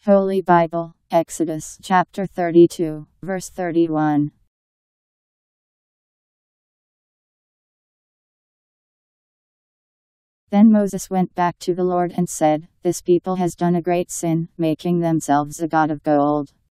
Holy Bible, Exodus chapter 32, verse 31. Then Moses went back to the Lord and said, "This people has done a great sin, making themselves a god of gold.